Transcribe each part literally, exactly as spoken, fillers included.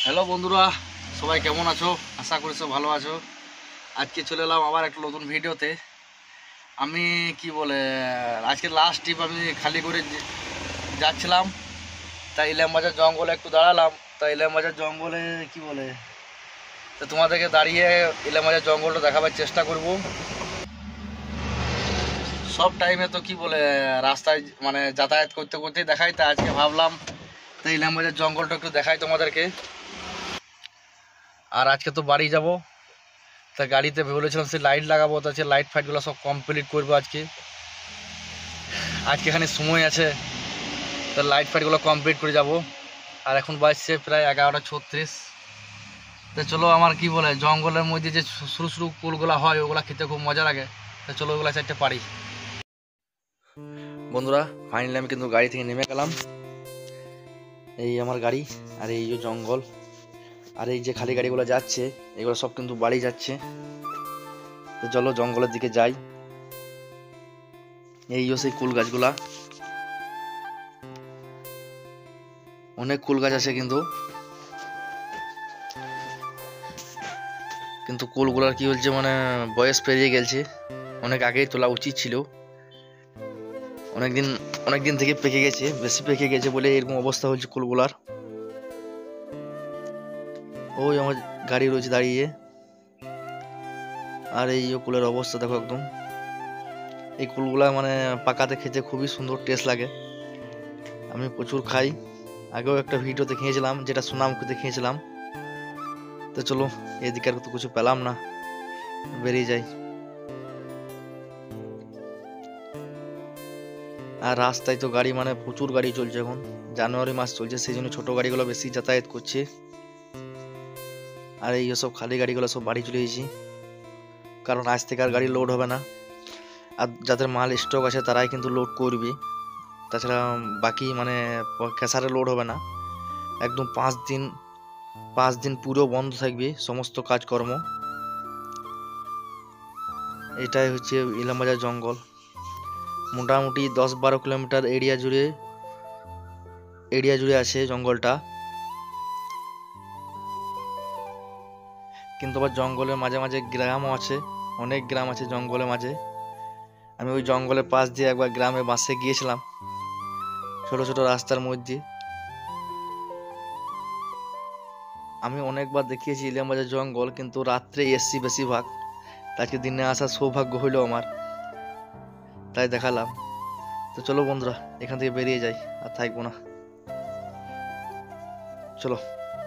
Hello বন্ধুরা, সবাই কেমন আছো? আশা করি সব ভালো আছো। আজকে চলে এলাম আবার একটা নতুন ভিডিওতে। আমি কি বলে আজকে লাস্ট ট্রিপ আমি খালি করে যাচ্ছিলাম, তাই ইলামবাজার জঙ্গলে একটু দাঁড়ালাম। তাই ইলামবাজার জঙ্গলে কি বলে তো তোমাদেরকে দাঁড়িয়ে ইলামবাজার জঙ্গলটা দেখাবার চেষ্টা করব। সব টাইমে তো কি বলে রাস্তায় মানে যাতায়াত করতে করতেই দেখাই, তা আজকে ভাবলাম তো ইলামবাজার জঙ্গলটা একটু দেখাই তোমাদেরকে। আর আজকে তো বাড়ি যাব, তা গাড়িতে বলেছিলাম সে লাইট লাগাবো, তা সে লাইট ফাইটগুলো সব কমপ্লিট করবো আজকে। আজকে এখানে সময় আছে, তো লাইট ফাইটগুলো কমপ্লিট করে যাব। আর এখন বাজছে প্রায় এগারোটা ছত্রিশ। তো চলো, আমার কি বলে জঙ্গলের মধ্যে যে সরু সরু কুলগুলো হয় ওগুলো খেতে খুব মজা লাগে। তো চলো ওগুলো চারটে পারি। বন্ধুরা, ফাইনালি আমি কিন্তু গাড়ি থেকে নেমে গেলাম। এই আমার গাড়ি, আর এই যে জঙ্গল, আর এই যে খালি গাড়িগুলো যাচ্ছে এগুলো সব কিন্তু বাড়ি যাচ্ছে। তো চলো জঙ্গলের দিকে যাই। এই সেই কুল গাছগুলা, অনেক কুল গাছ আছে কিন্তু কিন্তু কুলগুলার কি হচ্ছে মানে বয়স পেরিয়ে গেছে, অনেক আগেই তোলা উচিত ছিল। অনেকদিন অনেকদিন থেকে পেকে গেছে, বেশি পেকে গেছে বলে এরকম অবস্থা হচ্ছে কুলগুলার। ওই আমার গাড়ি রয়েছে দাঁড়িয়ে, আর এই কুলের অবস্থা দেখো একদম। এই কুলগুলা মানে পাকাতে খেতে খুবই সুন্দর টেস্ট লাগে, আমি প্রচুর খাই। আগেও একটা ভিডিও দেখিয়েছিলাম, যেটা সুনামকে দেখিয়েছিলাম। তো চলো, এদিকে আর তো কিছু পেলাম না, বেরিয়ে যাই। আর রাস্তায় তো গাড়ি মানে প্রচুর গাড়ি চলছে, এখন জানুয়ারি মাস চলছে, সেই জন্য ছোট গাড়িগুলো বেশি যাতায়াত করছে। আর এই সব খালি গাড়িগুলো সব বাড়ি চলে গেছি, কারণ আজ থেকে আর গাড়ি লোড হবে না। আর যাদের মাল স্টক আছে তারাই কিন্তু লোড করবে, তাছাড়া বাকি মানে ক্যাসারে লোড হবে না। একদম পাঁচ দিন পাঁচ দিন পুরো বন্ধ থাকবে সমস্ত কাজকর্ম। এটাই হচ্ছে ইলামবাজার জঙ্গল। মোটামুটি দশ বারো কিলোমিটার এরিয়া জুড়ে এরিয়া জুড়ে আছে জঙ্গলটা। কিন্তু আবার জঙ্গলের মাঝে মাঝে গ্রামও আছে, অনেক গ্রাম আছে জঙ্গলের মাঝে। আমি ওই জঙ্গলের পাশ দিয়ে একবার গ্রামে বাসে গিয়েছিলাম, ছোট ছোট রাস্তার মধ্যে। আমি অনেকবার দেখিয়েছি ইলামবাজার জঙ্গল, কিন্তু রাত্রে এসছি বেশিরভাগ। আজকে দিনে আসার সৌভাগ্য হইল আমার, তাই দেখালাম। তো চলো বন্ধুরা, এখান থেকে বেরিয়ে যাই, আর থাকবো না, চলো।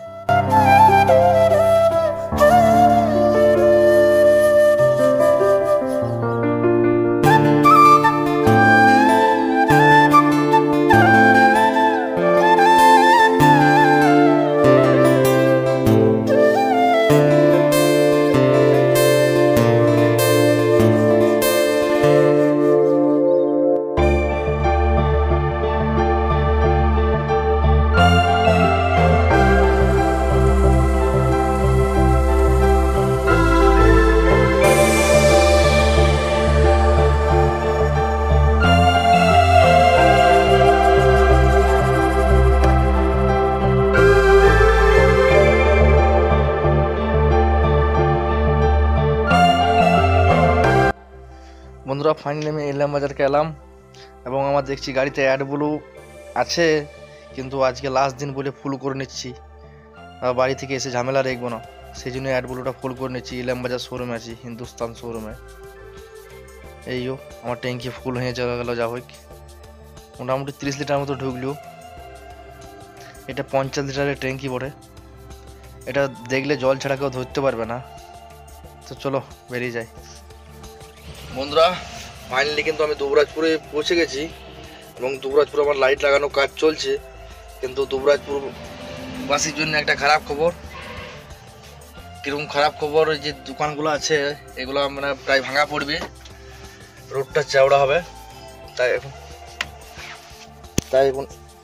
বন্ধুরা, ফাইনালি আমি ইলামবাজারকে এলাম, এবং আমার দেখছি গাড়িতে অ্যাডগুলো আছে, কিন্তু আজকে লাস্ট দিন বলে ফুল করে নিচ্ছি। বাড়ি থেকে এসে ঝামেলা রাখবো না, সেই জন্য অ্যাডগুলোটা ফুল করে নিচ্ছি। ইলামবাজার শোরুমে আছি, হিন্দুস্তান শোরুমে। এইও আমার ট্যাঙ্কি ফুল হয়ে চলে গেল, যা হোক মোটামুটি তিরিশ লিটার মতো ঢুকলো। এটা পঞ্চাশ লিটারের ট্যাঙ্কি পড়ে, এটা দেখলে জল ছাড়া কেউ ধরতে পারবে না। তো চলো বেরিয়ে যাই। বন্ধুরা, ফাইনালি কিন্তু আমি দুবরাজপুরে পৌঁছে গেছি, এবং দুবরাজপুরে আমার লাইট লাগানোর কাজ চলছে। কিন্তু দুবরাজপুর বাসীর জন্য একটা খারাপ খবর। কিরকম খারাপ খবর? ওই যে দোকানগুলো আছে এগুলো মানে প্রায় ভাঙা পড়বে, রোডটা চওড়া হবে। তাই এখন তাই এখন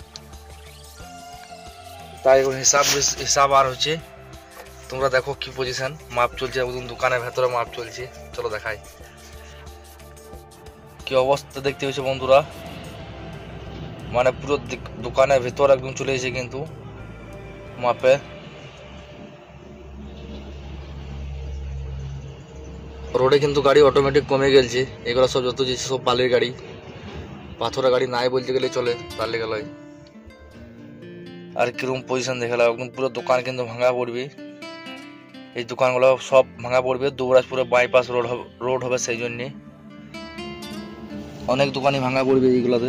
তাই এখন হিসাব হিসাব আর হচ্ছে। তোমরা দেখো কি পজিশন, মাপ চলছে, একদম দোকানের ভেতরে মাপ চলছে। চলো দেখাই কি অবস্থা দেখতে হয়েছে বন্ধুরা। মানে পুরো দোকানের ভেতর একদম চলে এসে কিন্তু মাপে রোডে কিন্তু গাড়ি অটোমেটিক কমে গেছে, এগুলো সব যত যে সব বালির গাড়ি, পাথরের গাড়ি নাই বলতে গেলে চলে, তার লেগে লয়। আর কিরকম পজিশন দেখালাম, একদম পুরো দোকান কিন্তু ভাঙা পড়বে, এই দোকানগুলো সব ভাঙা পড়বে। দুবরাজপুরে বাইপাস রোড রোড হবে, সেই জন্যে অনেক দোকানই ভাঙা পড়বে এইগুলাতে।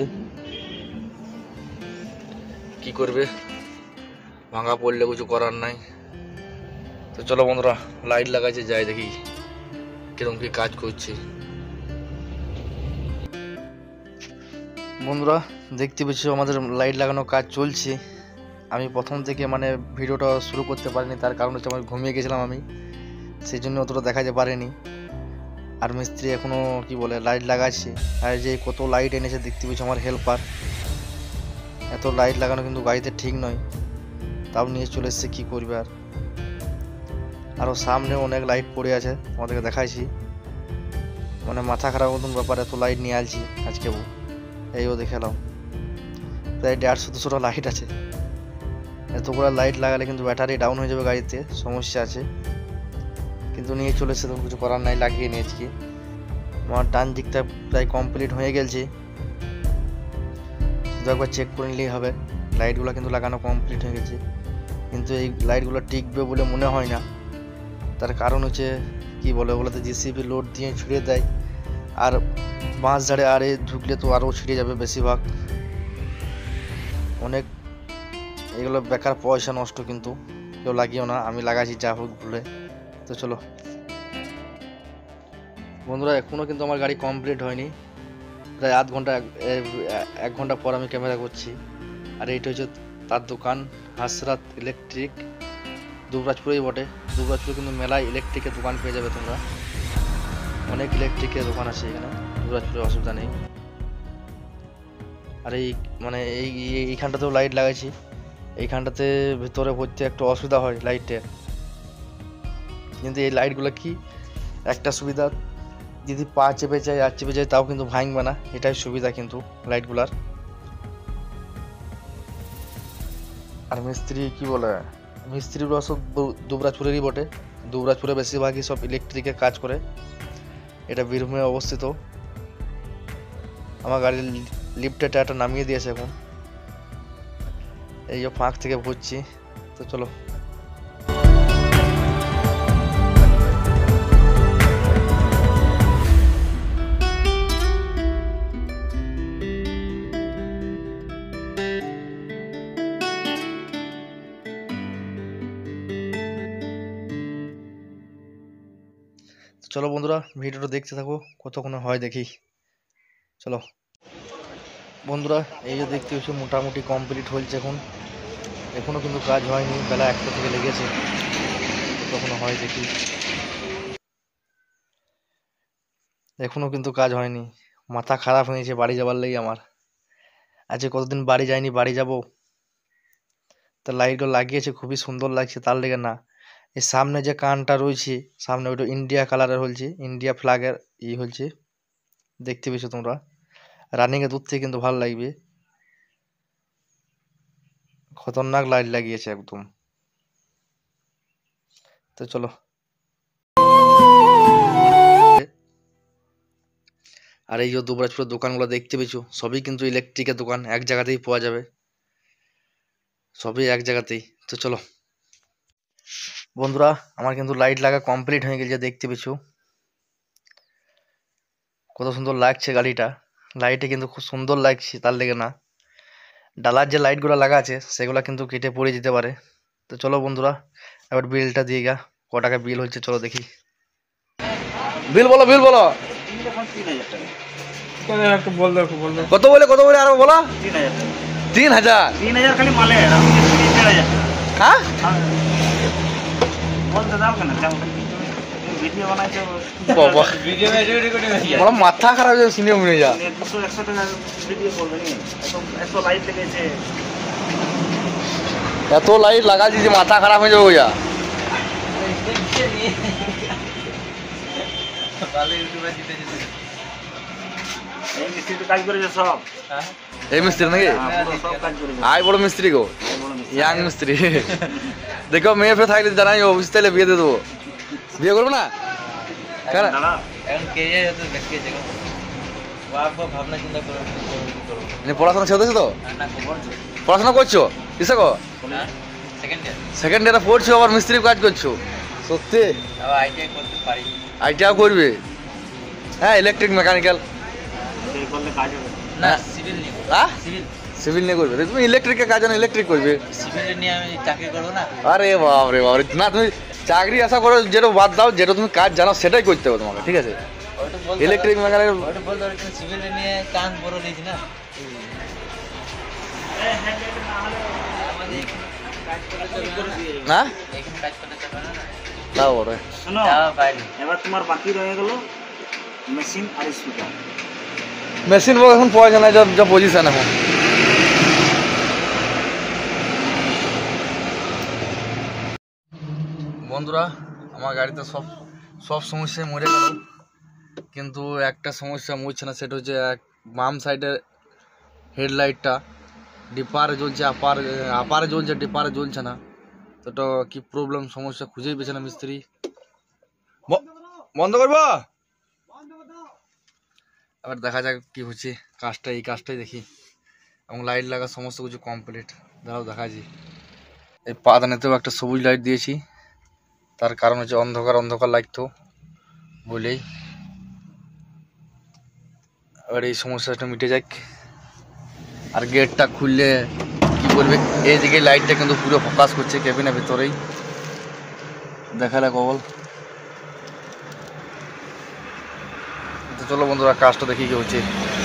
কি করবে, ভাঙা পড়লে কিছু করার নাই। তো চলো বন্ধুরা, লাইট লাগাইছে, যাই দেখি কিরকম কি কাজ করছে। বন্ধুরা দেখতে পাচ্ছ আমাদের লাইট লাগানো কাজ চলছে। আমি প্রথম থেকে মানে ভিডিওটা শুরু করতে পারিনি, তার কারণ হচ্ছে আমি ঘুমিয়ে গেছিলাম আমি, সেই জন্য অতটা দেখাতে পারিনি। আর মিস্ত্রি এখনো কি বলে লাইট লাগাচ্ছে। আর যে কত লাইট এনেছে দেখতে পাচ্ছ আমার হেল্পার, এত লাইট লাগানো কিন্তু গাড়িতে ঠিক নয়, তাও নিয়ে চলে এসছে, কী করবে। আর আরও সামনে অনেক লাইট পড়ে আছে, আমাদেরকে দেখাইছি, মানে মাথা খারাপ মতন ব্যাপার, এত লাইট নিয়ে আসছি আজকে। এইও দেখালাম প্রায় দেড়শো দুশোটা লাইট আছে। এতগুলো লাইট লাগালে কিন্তু ব্যাটারি ডাউন হয়ে যাবে, গাড়িতে সমস্যা আছে। কিন্তু নিয়ে চলে এসে তখন কিছু করার নাই, লাগিয়ে নিয়েছি। আমার ডান দিকটা প্রায় কমপ্লিট হয়ে গেছে, শুধু একবার চেক করে নিলেই হবে। লাইটগুলো কিন্তু লাগানো কমপ্লিট হয়ে গেছে, কিন্তু এই লাইটগুলো টিকবে বলে মনে হয় না। তার কারণ হচ্ছে কি বলে, ওগুলোতে জিসিবি লোড দিয়ে ছিঁড়ে দেয়, আর বাঁশ ঝাড়ে আর এ ঢুকলে তো আরও ছিঁড়ে যাবে বেশিরভাগ। অনেক এগুলো বেকার পয়সা নষ্ট, কিন্তু কেউ লাগিও না, আমি লাগাইছি যা হোক ভুলে। তো চলো বন্ধুরা, এখনও কিন্তু আমার গাড়ি কমপ্লিট হয়নি, প্রায় আধ ঘন্টা এক ঘন্টা পর আমি ক্যামেরা করছি। আর এইটা হচ্ছে তার দোকান, হাসরাত ইলেকট্রিক, দুবরাজপুরেই বটে। দুবরাজপুরে কিন্তু মেলায় ইলেকট্রিকের দোকান পেয়ে যাবে তোমরা, অনেক ইলেকট্রিকের দোকান আছে এখানে, দুবরাজপুরে অসুবিধা নেই। আর এই মানে এই এইখানটাতেও লাইট লাগাইছি, এইখানটাতে ভিতরে ভর্তি একটু অসুবিধা হয় লাইটের, কিন্তু এই লাইটগুলো কি একটা সুবিধা, যদি পা চেপে যায় আর চেপে যায় তাও কিন্তু ভাঙবে না, এটাই সুবিধা কিন্তু লাইটগুলার। আর মিস্ত্রি কি বলে, মিস্ত্রিগুলো সব দুবরাজপুরেরই বটে, দুবরাজপুরে বেশিরভাগই সব ইলেকট্রিকের কাজ করে। এটা বীরভূমে অবস্থিত। আমার গাড়ির লিফটের টায়ারটা নামিয়ে দিয়েছে এখন, এই যে ফাঁক থেকে ভরছি। তো চলো চলো বন্ধুরা, ভিডিওটা দেখতে থাকো, কতক্ষণ হয় দেখি। চলো বন্ধুরা, এই যে দেখতে হচ্ছে মোটামুটি কমপ্লিট হয়েছে এখন, এখনো কিন্তু কাজ হয়নি, বেলা একটা থেকে লেগেছে, কতক্ষণ হয় দেখি। এখনো কিন্তু কাজ হয়নি, মাথা খারাপ হয়েছে বাড়ি যাবার লেগে আমার। আজকে কতদিন বাড়ি যাইনি, বাড়ি যাব। তা লাইটগুলো লাগিয়েছে, খুবই সুন্দর লাগছে, তার লেগে না। এই সামনে যে কানটা রয়েছে সামনে, ওইটা ইন্ডিয়া কালারের হয়েছে, ইন্ডিয়া ফ্ল্যাগের ই হয়েছে, দেখতে পেয়েছো তোমরা। রানিং এর দূর থেকে কিন্তু ভালো লাগবে, খতরনাক লাইট লাগিয়েছে একদম। তো চলো, আর এই যে দুবরাজপুরের দোকানগুলো দেখতে পেয়েছো, সবই কিন্তু ইলেকট্রিকের দোকান, এক জায়গাতেই পাওয়া যাবে, সবই এক জায়গাতেই। তো চলো বন্ধুরা, আমার কিন্তু লাইট লাগা কমপ্লিট হয়ে গেছে, দেখতে পেয়েছো কত সুন্দর লাগছে গাড়িটা। লাইটে কিন্তু খুব সুন্দর লাগছে, তার লেগে না। ডালার যে লাইটগুলো লাগা আছে সেগুলো কিন্তু কেটে পড়ে যেতে পারে। তো চলো বন্ধুরা, এবার বিলটা দিয়ে গা, ক টাকা বিল হচ্ছে চলো দেখি। বিল বলো, বিল বলো, কত বলে কত বলে আরো বলো। তিন হাজার তিন হাজার খালি মালে, হ্যাঁ মাথা খারাপ শুনে মনে যা। এত লাইট লাগা দিয়েছে, মাথা খারাপ হয়ে যাবে যা। এই মিস্ত্রি নাকি? আই বড় মিস্ত্রি গো, ইয়াং মিস্ত্রি। দেখো মেয়ে ফেয়ে থাকলে জানাই, বুঝতে বিয়ে দিয়ে দেবো। বিয়ে করবো না? কেন এখন কেরিয়ার হতে বেশি জায়গা বাবা ভাবনা চিন্তা করে মানে পড়াশোনা ছেড়ে দিয়েছো তো? না খবর পড়াশোনা করছো কিসে গো? সেকেন্ড ইয়ার সেকেন্ড ইয়ারে পড়ছো আবার মিস্ত্রি কাজ করছো? সত্যি? আবার আইটিআই করতে পারি। আইটিআই করবে? হ্যাঁ ইলেকট্রিক মেকানিক্যাল করলে কাজ হবে না। সিভিল নিয়ে হ্যাঁ সিভিল সিভিল নিয়ে করবে? তুমি ইলেকট্রিকের কাজ জানো, ইলেকট্রিক করবে? সিভিল নিয়ে আমি চাকরি করবো না। আরে বাপ রে বাপ রে, না তুমি চাকরি আশা করো, যেটা বাদ দাও, যেটা তুমি কাজ জানো সেটাই করতে হবে তোমাকে, ঠিক আছে? ইলেকট্রিক মেকানিক্যাল ওটা বলতে পারি, সিভিল নিয়ে চান্স বড় দিয়েছি না। না এখানে কাজ করতে চাবে না। তাও বড় শোনো এবার তোমার বাকি রয়ে গেল মেশিন আর স্পিকার। মেশিন বক্স এখন প্রয়োজন নাই, যা যা পজিশন এখন। বন্ধুরা আমার গাড়িতে সব সব সমস্যায় মরে গেল, কিন্তু একটা সমস্যা মরছে না, সেটা হচ্ছে এক বাম সাইডের হেডলাইটটা ডিপারে জ্বলছে, আপার আপারে জ্বলছে, ডিপারে জ্বলছে না। তো এটা কি প্রবলেম, সমস্যা খুঁজেই পেয়েছে না মিস্ত্রি। বন্ধ করবো, এবার দেখা যাক কি হচ্ছে। কাজটা এই কাজটাই দেখি, এবং লাইট লাগা সমস্ত কিছু কমপ্লিট। দাঁড়াও দেখাচ্ছি। এই পাদানেতেও একটা সবুজ লাইট দিয়েছি, তার কারণ হচ্ছে অন্ধকার অন্ধকার লাগতো বলেই। এবার এই সমস্যাটা মিটে যাক। আর গেটটা খুললে কি বলবে, এই দিকে লাইটটা কিন্তু পুরো ফোকাস করছে কেবিনের ভিতরেই, দেখালে কবল। তো চলো বন্ধুরা কাজটা দেখি কি হচ্ছে।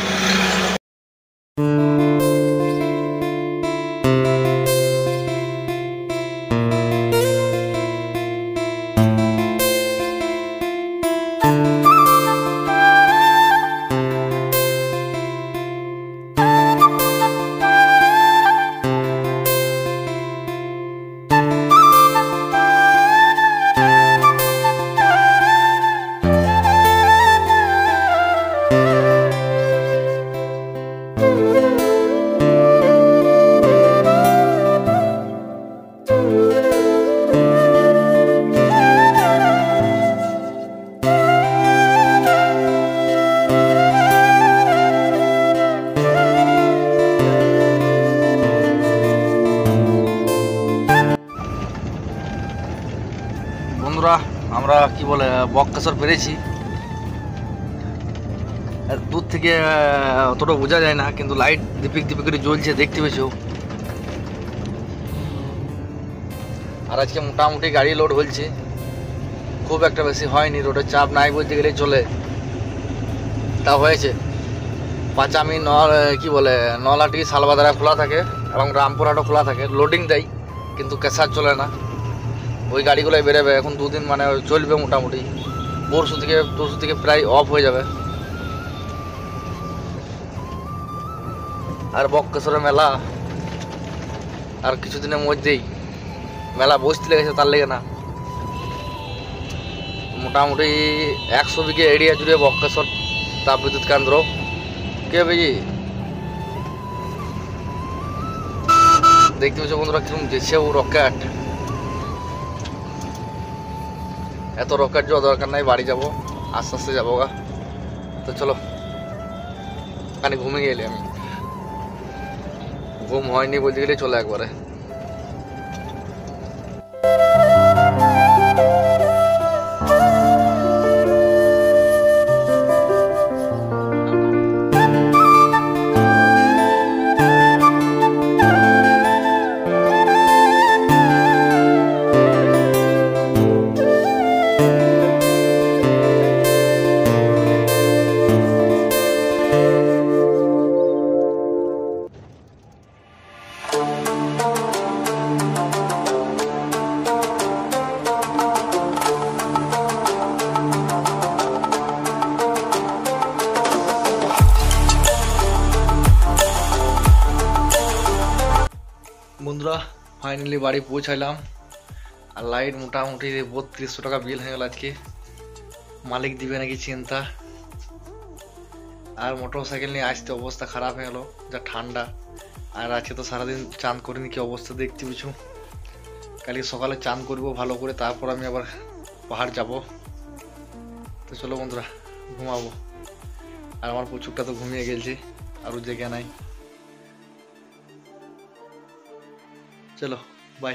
বন্ধুরা আমরা কি বলে বক্রেশ্বর পেরেছি। দূর থেকে অতটা বোঝা যায় না, কিন্তু লাইট দিপিক দিপিক করে জ্বলছে, দেখতে পেয়েছো। আর আজকে মোটামুটি গাড়ি লোড হয়েছে, খুব একটা বেশি হয়নি, রোডের চাপ নাই বলতে গেলেই চলে। তা হয়েছে পাঁচামি ন কি বলে নলাটি শালবাজারা খোলা থাকে এবং রামপুরহাটও খোলা থাকে, লোডিং দেয়, কিন্তু ক্যাশার চলে না। ওই গাড়িগুলোই বেরোবে এখন দুদিন, মানে চলবে মোটামুটি। পরশু থেকে পরশু থেকে প্রায় অফ হয়ে যাবে। আর বক্রেশ্বরের মেলা আর কিছুদিনের মধ্যেই মেলা বসতে লেগেছে, তার লেগে না। মোটামুটি একশো বিঘে এরিয়া জুড়ে বক্রেশ্বর তাপবিদ্যুৎ কেন্দ্র। কে বেজি দেখতে পাচ্ছ বন্ধুরা কিরকম যেছে ও রকেট। এত রকেট যাওয়া দরকার নাই, বাড়ি যাবো, আস্তে আস্তে যাবো গা। তো চলো, খানি ঘুমিয়ে গেলি আমি, ঘুম হয়নি বলতে গেলে চলে একবারে। বন্ধুরা ফাইনালি বাড়ি পৌঁছাইলাম, আর লাইট মোটামুটি বত্রিশশো টাকা বিল হয়ে গেল আজকে। মালিক দিবে নাকি চিন্তা। আর মোটর সাইকেল নিয়ে আসতে অবস্থা খারাপ হয়ে গেল, যা ঠান্ডা। আর আজকে তো সারাদিন চান করিনি, কি অবস্থা দেখতে পিছু। কালকে সকালে চান করবো ভালো করে, তারপর আমি আবার পাহাড় যাব। তো তো চলো বন্ধুরা ঘুমাবো। আর আমার পুচুকটা তো ঘুমিয়ে গেছে, আর জেগে নাই। চলো বাই।